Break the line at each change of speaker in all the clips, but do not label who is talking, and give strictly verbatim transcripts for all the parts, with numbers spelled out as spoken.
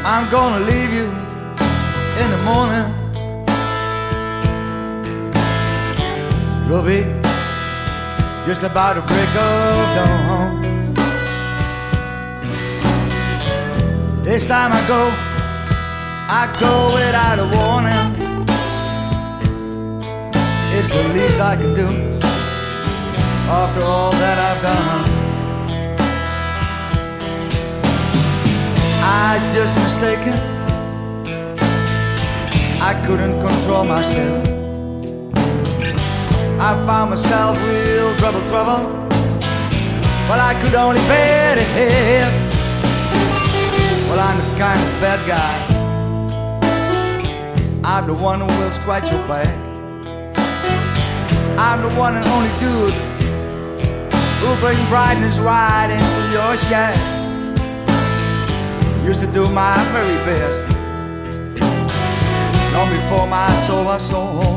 I'm gonna leave you in the morning. We'll be just about to break of dawn. This time I go, I go without a warning. It's the least I can do after all that I've done. I was just mistaken, I couldn't control myself. I found myself real trouble, trouble, but I could only bear it. Well, I'm the kind of bad guy, I'm the one who will scratch your back. I'm the one and only dude who'll bring brightness right into your shack. Used to do my very best, long before my soul was sold.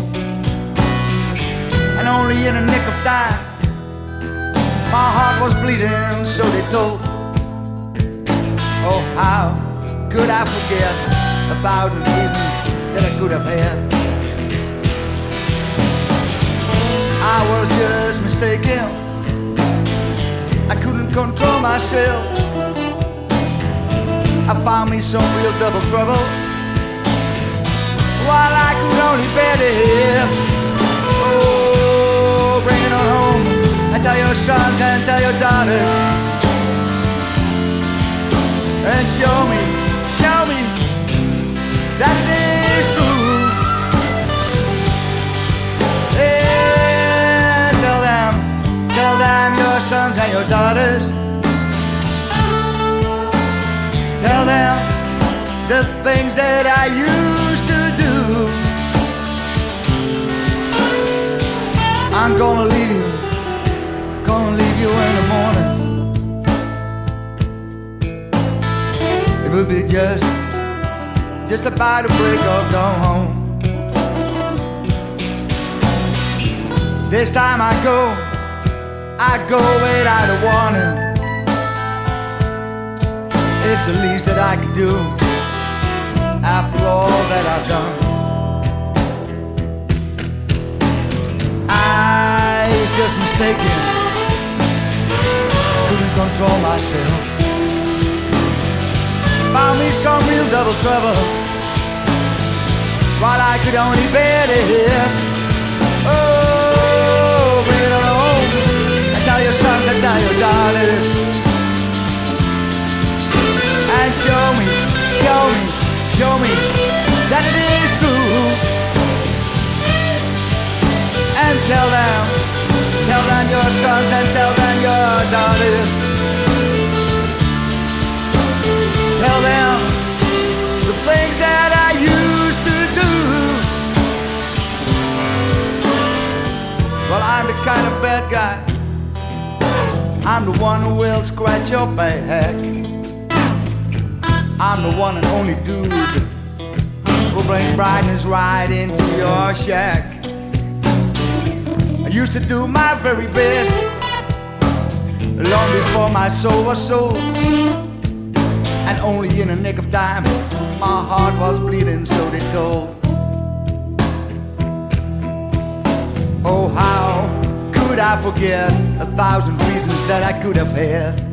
And only in a nick of time, my heart was bleeding, so they told. Oh, how could I forget a thousand reasons that I could have had? I was just mistaken, I couldn't control myself. I found me some real double trouble, while I could only bear it. Oh, bring it on home and tell your sons and tell your daughters, and show me, show me that it is true. And tell them, tell them your sons and your daughters, tell them the things that I used to do. I'm gonna leave you, gonna leave you in the morning. It will be just, just about to break of dawn. This time I go, I go without a warning. It's the least that I could do after all that I've done. I was just mistaken, couldn't control myself. Found me some real double trouble, while I could only bear it. Oh, bring it on home and tell your sons and tell your daughters, and show me, show me, show me that it is true. And tell them, tell them your sons and tell them your daughters, tell them the things that I used to do. Well, I'm the kind of bad guy, I'm the one who will scratch your back. I'm the one and only dude who'll bring brightness right into your shack. I used to do my very best, long before my soul was sold. And only in a nick of time, my heart was bleeding, so they told. Oh, how could I forget a thousand reasons that I could have had?